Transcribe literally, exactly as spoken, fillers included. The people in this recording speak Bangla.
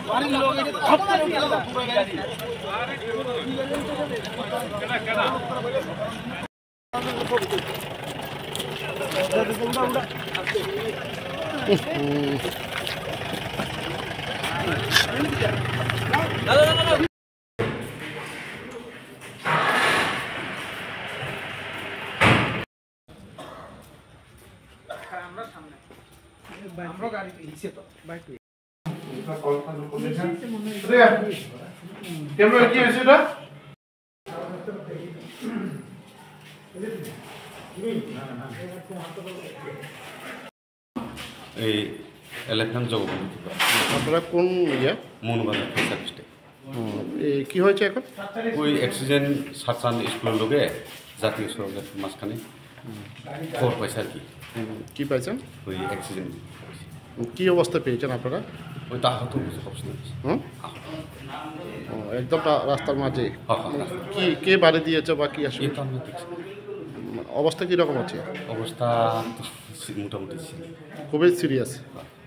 এই এলাকান জগবন্ধু আপনারা কোন ইয়ে মৌনবাজার ফেসার স্টে কি হয়েছে এখন? ওই অ্যাক্সিডেন্ট সাতরান স্কুলের লোকে জাতীয় সড়কের মাঝখানে খবর পাইছে আর কি। কি পাইছেন? ওই অ্যাক্সিডেন্ট কি অবস্থা পেয়েছেন আপনারা? ওই আহত অবস্থা হুম একদম রাস্তার মাঝে হ্যাঁ কি কে বাড়ি দিয়েছে বা কি আসলে এটা আমরা দেখছি। অবস্থা কীরকম আছে? অবস্থা মোটামুটি খুবই সিরিয়াস।